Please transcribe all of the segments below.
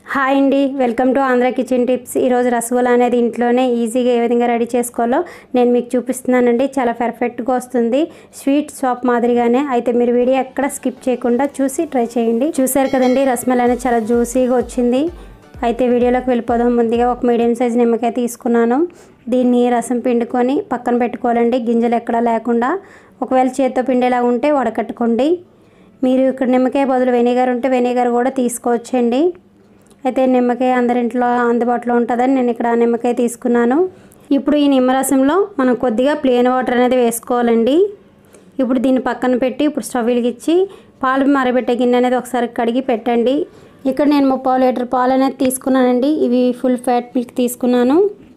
Hi అండి, welcome to Andhra kitchen tips. ఈరోజు రసగుల్లా అనేది ఇంట్లోనే ఈజీగా ఏ విధంగా రెడీ చేసుకోవాలో నేను మీకు చూపిస్తున్నానండి. చాలా పర్ఫెక్ట్గా వస్తుంది, స్వీట్ షాప్ మాదిరిగానే. అయితే మీరు వీడియో ఎక్కడ స్కిప్ చేయకుండా చూసి ట్రై చేయండి. చూసారు కదండి, రసమలై అనేది చాలా జ్యూసీగా వచ్చింది. అయితే వీడియోలోకి వెళ్ళిపోదాం. ముందుగా ఒక మీడియం సైజ్ నిమ్మకాయ తీసుకున్నాను. దీన్ని రసం పిండుకొని పక్కన పెట్టుకోవాలండి, గింజలు ఎక్కడా లేకుండా. ఒకవేళ చేత్తో పిండేలా ఉంటే వడకట్టుకోండి. మీరు ఇక్కడ నిమ్మకాయ బదులు వెనిగర్ ఉంటే వెనిగర్ కూడా తీసుకోవచ్చండి. అయితే నిమ్మకాయ అందరింట్లో అందుబాటులో ఉంటుందని నేను ఇక్కడ నిమ్మకాయ తీసుకున్నాను. ఇప్పుడు ఈ నిమ్మరసంలో మనం కొద్దిగా ప్లెయిన్ వాటర్ అనేది వేసుకోవాలండి. ఇప్పుడు దీన్ని పక్కన పెట్టి ఇప్పుడు స్టవ్ వెలిగించి పాలు మరబెట్టే గిన్నె అనేది ఒకసారి కడిగి పెట్టండి. ఇక్కడ నేను 30 లీటర్ పాలు అనేది తీసుకున్నానండి. ఇవి ఫుల్ ఫ్యాట్ మిల్క్ తీసుకున్నాను.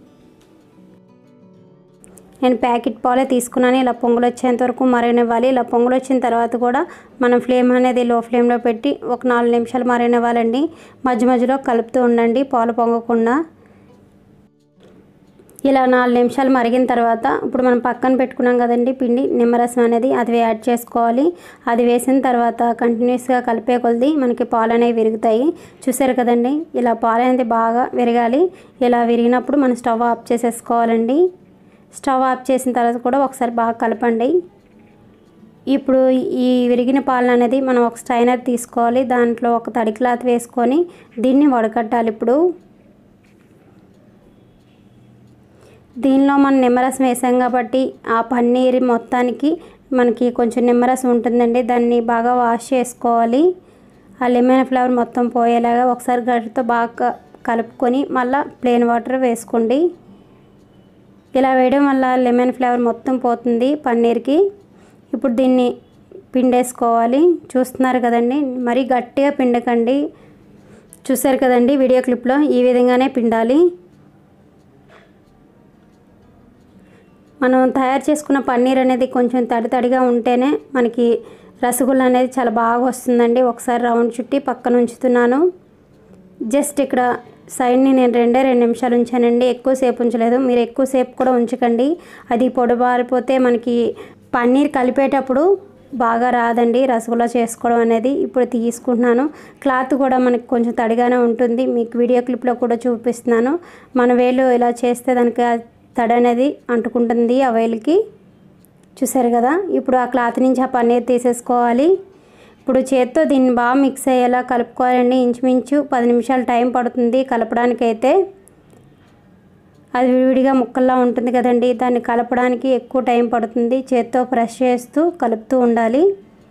నేను ప్యాకెట్ పాలే తీసుకున్నాను. ఇలా పొంగులు వచ్చేంత వరకు మరగనివ్వాలి. ఇలా పొంగులు వచ్చిన తర్వాత కూడా మనం ఫ్లేమ్ అనేది లో ఫ్లేమ్లో పెట్టి ఒక 4 నిమిషాలు మరగనివ్వాలండి. మధ్య మధ్యలో కలుపుతూ ఉండండి పాలు పొంగకుండా. ఇలా 4 నిమిషాలు మరిగిన తర్వాత ఇప్పుడు మనం పక్కన పెట్టుకున్నాం కదండి పిండి నిమ్మరసం అనేది, అది యాడ్ చేసుకోవాలి. అది వేసిన తర్వాత కంటిన్యూస్గా కలిపే కొద్దీ మనకి పాలు అనేవి విరుగుతాయి. చూసారు కదండి, ఇలా పాలు అనేది బాగా విరగాలి. ఇలా విరిగినప్పుడు మనం స్టవ్ ఆఫ్ చేసేసుకోవాలండి. స్టవ్ ఆఫ్ చేసిన తర్వాత కూడా ఒకసారి బాగా కలపండి. ఇప్పుడు ఈ విరిగిన పాలు అనేది మనం ఒక స్ట్రైనర్ తీసుకోవాలి. దాంట్లో ఒక తడి క్లాత్ వేసుకొని దీన్ని వడకట్టాలి. ఇప్పుడు దీనిలో మనం నిమ్మరసం వేసాం కాబట్టి ఆ పన్నీర్ మొత్తానికి మనకి కొంచెం నిమ్మరసం ఉంటుందండి. దాన్ని బాగా వాష్ చేసుకోవాలి. ఆ లెమన్ ఫ్లేవర్ మొత్తం పోయేలాగా ఒకసారి గరిటెతో బాగా కలుపుకొని మళ్ళీ ప్లెయిన్ వాటర్ వేసుకోండి. ఇలా వేయడం వల్ల లెమన్ ఫ్లేవర్ మొత్తం పోతుంది పన్నీర్కి. ఇప్పుడు దీన్ని పిండేసుకోవాలి. చూస్తున్నారు కదండి, మరీ గట్టిగా పిండకండి. చూసారు కదండి వీడియో క్లిప్లో, ఈ విధంగానే పిండాలి. మనం తయారు చేసుకున్న పన్నీర్ అనేది కొంచెం తడిగా ఉంటేనే మనకి రసగుల్లా అనేది చాలా బాగా వస్తుందండి. ఒకసారి రౌండ్ చుట్టి పక్కన ఉంచుతున్నాను. జస్ట్ ఇక్కడ సైడ్ని నేను 2 నిమిషాలు ఉంచానండి, ఎక్కువసేపు ఉంచలేదు. మీరు ఎక్కువసేపు కూడా ఉంచకండి, అది పొడిబారిపోతే మనకి పన్నీర్ కలిపేటప్పుడు బాగా రాదండి రసగుల్లా చేసుకోవడం అనేది. ఇప్పుడు తీసుకుంటున్నాను. క్లాత్ కూడా మనకి కొంచెం తడిగానే ఉంటుంది, మీకు వీడియో క్లిప్లో కూడా చూపిస్తున్నాను. మన వేలు ఇలా చేస్తే దానికి తడి అనేది అంటుకుంటుంది ఆ వేలుకి. చూసారు కదా, ఇప్పుడు ఆ క్లాత్ నుంచి ఆ పన్నీర్ తీసేసుకోవాలి. ఇప్పుడు చేత్తో దీన్ని బాగా మిక్స్ అయ్యేలా కలుపుకోవాలండి. ఇంచుమించు 10 నిమిషాలు టైం పడుతుంది కలపడానికైతే. అది విడివిడిగా ముక్కల్లా ఉంటుంది కదండి, దాన్ని కలపడానికి ఎక్కువ టైం పడుతుంది. చేత్తో ప్రెస్ చేస్తూ కలుపుతూ ఉండాలి.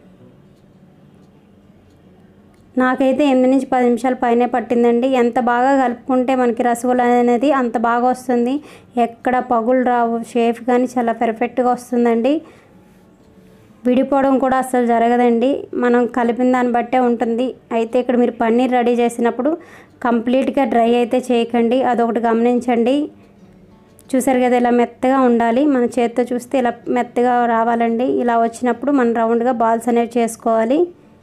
నాకైతే 8 నుంచి 10 నిమిషాల పైనే పట్టిందండి. ఎంత బాగా కలుపుకుంటే మనకి రసగుల్లా అనేది అంత బాగా వస్తుంది. ఎక్కడ పగులు రావు, షేప్ కానీ చాలా పర్ఫెక్ట్గా వస్తుందండి. విడిపోవడం కూడా అస్సలు జరగదండి, మనం కలిపిన దాన్ని బట్టే ఉంటుంది. అయితే ఇక్కడ మీరు పన్నీర్ రెడీ చేసినప్పుడు కంప్లీట్గా డ్రై అయితే చేయకండి, అదొకటి గమనించండి. చూసారు కదా, ఇలా మెత్తగా ఉండాలి. మన చేత్తో చూస్తే ఇలా మెత్తగా రావాలండి. ఇలా వచ్చినప్పుడు మనం రౌండ్గా బాల్స్ అనేవి చేసుకోవాలి.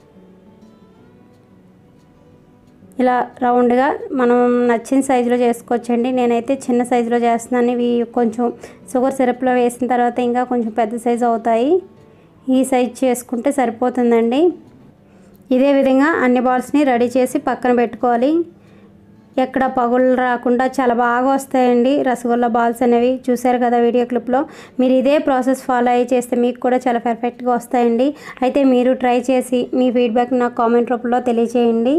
ఇలా రౌండ్గా మనం నచ్చిన సైజులో చేసుకోవచ్చండి. నేనైతే చిన్న సైజులో చేస్తున్నాను. ఇవి కొంచెం షుగర్ సిరప్లో వేసిన తర్వాత ఇంకా కొంచెం పెద్ద సైజు అవుతాయి. ఈ సైజ్ చేసుకుంటే సరిపోతుందండి. ఇదే విధంగా అన్ని బాల్స్ని రెడీ చేసి పక్కన పెట్టుకోవాలి. ఎక్కడ పగులు రాకుండా చాలా బాగా వస్తాయండి రసగుల్లా బాల్స్ అనేవి. చూసారు కదా వీడియో క్లిప్లో, మీరు ఇదే ప్రాసెస్ ఫాలో అయ్యి చేస్తే మీకు కూడా చాలా పర్ఫెక్ట్గా వస్తాయండి. అయితే మీరు ట్రై చేసి మీ ఫీడ్బ్యాక్ నాకు కామెంట్ రూపంలో తెలియచేయండి.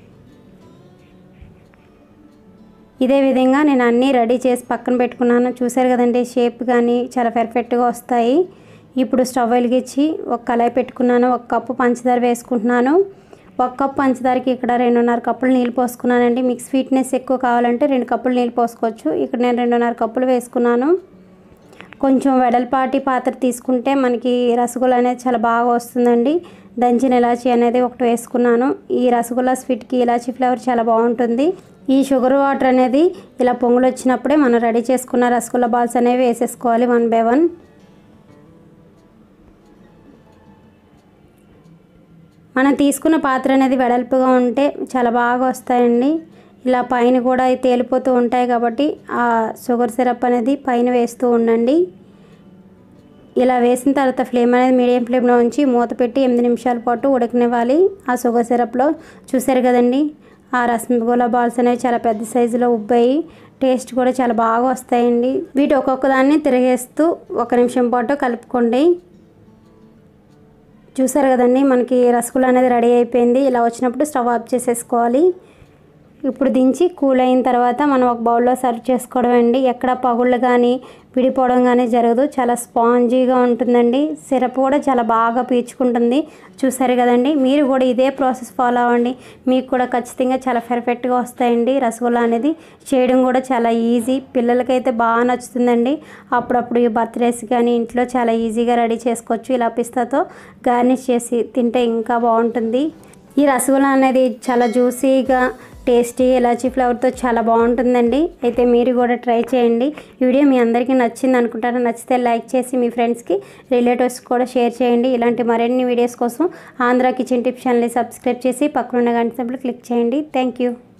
ఇదే విధంగా నేను అన్నీ రెడీ చేసి పక్కన పెట్టుకున్నాను. చూసారు కదండి, షేప్ కానీ చాలా పర్ఫెక్ట్గా వస్తాయి. ఇప్పుడు స్టవ్ వెలిగించి ఒక కళాయి పెట్టుకున్నాను. 1 కప్పు పంచదార వేసుకుంటున్నాను. 1 కప్పు పంచదారకి ఇక్కడ 2.5 కప్పులు నీళ్ళు పోసుకున్నానండి. మీకు స్వీట్నెస్ ఎక్కువ కావాలంటే 2 కప్పులు నీళ్ళు పోసుకోవచ్చు. ఇక్కడ నేను 2.5 కప్పులు వేసుకున్నాను. కొంచెం వెడల్పాటి పాత్ర తీసుకుంటే మనకి రసగుల్లా అనేది చాలా బాగా వస్తుందండి. దంచిన ఇలాచీ అనేది ఒకటి వేసుకున్నాను. ఈ రసగుల్లా స్వీట్కి ఇలాచీ ఫ్లేవర్ చాలా బాగుంటుంది. ఈ షుగర్ వాటర్ అనేది ఇలా పొంగులు వచ్చినప్పుడే మనం రెడీ చేసుకున్న రసగుల్లా బాల్స్ అనేవి వేసేసుకోవాలి 1 by 1. మనం తీసుకున్న పాత్ర అనేది వెడల్పుగా ఉంటే చాలా బాగా వస్తాయండి. ఇలా పైన కూడా తేలిపోతూ ఉంటాయి కాబట్టి ఆ షుగర్ సిరప్ అనేది పైన వేస్తూ ఉండండి. ఇలా వేసిన తర్వాత ఫ్లేమ్ అనేది మీడియం ఫ్లేమ్లో ఉంచి మూత పెట్టి 8 నిమిషాల పాటు ఉడకనివ్వాలి ఆ షుగర్ సిరప్లో. చూసారు కదండి, ఆ ఆ రసగుల్లా బాల్స్ అనేవి చాలా పెద్ద సైజులో ఉబ్బాయి, టేస్ట్ కూడా చాలా బాగా వస్తాయండి. వీటి ఒక్కొక్క దాన్ని తిరిగేస్తూ 1 నిమిషం పాటు కలుపుకోండి. చూసారు కదండి, మనకి రసగుల్లా అనేది రెడీ అయిపోయింది. ఇలా వచ్చినప్పుడు స్టవ్ ఆఫ్ చేసేసుకోవాలి. ఇప్పుడు దించి కూల్ అయిన తర్వాత మనం ఒక బౌల్లో సర్వ్ చేసుకోవడం అండి. ఎక్కడ పగుళ్ళు కానీ విడిపోవడం కానీ జరగదు. చాలా స్పాంజీగా ఉంటుందండి. సిరప్ కూడా చాలా బాగా పీల్చుకుంటుంది. చూసారు కదండి, మీరు కూడా ఇదే ప్రాసెస్ ఫాలో అవ్వండి. మీకు కూడా ఖచ్చితంగా చాలా పర్ఫెక్ట్గా వస్తాయండి. రసగుల్లా అనేది చేయడం కూడా చాలా ఈజీ, పిల్లలకైతే బాగా నచ్చుతుందండి. అప్పుడప్పుడు ఈ బర్త్డేస్ కానీ ఇంట్లో చాలా ఈజీగా రెడీ చేసుకోవచ్చు. ఇలా పిస్తాతో గార్నిష్ చేసి తింటే ఇంకా బాగుంటుంది. ఈ రసగుల్లా అనేది చాలా జ్యూసీగా, టేస్టీ, ఇలాచీ ఫ్లేవర్తో చాలా బాగుంటుందండి. అయితే మీరు కూడా ట్రై చేయండి. ఈ వీడియో మీ అందరికీ నచ్చింది అనుకుంటాను. నచ్చితే లైక్ చేసి మీ ఫ్రెండ్స్కి, రిలేటివ్స్ కూడా షేర్ చేయండి. ఇలాంటి మరిన్ని వీడియోస్ కోసం ఆంధ్ర కిచెన్ టిప్స్ ఛానల్ని సబ్స్క్రైబ్ చేసి పక్కనున్న గంట సింబల్ క్లిక్ చేయండి. Thank you.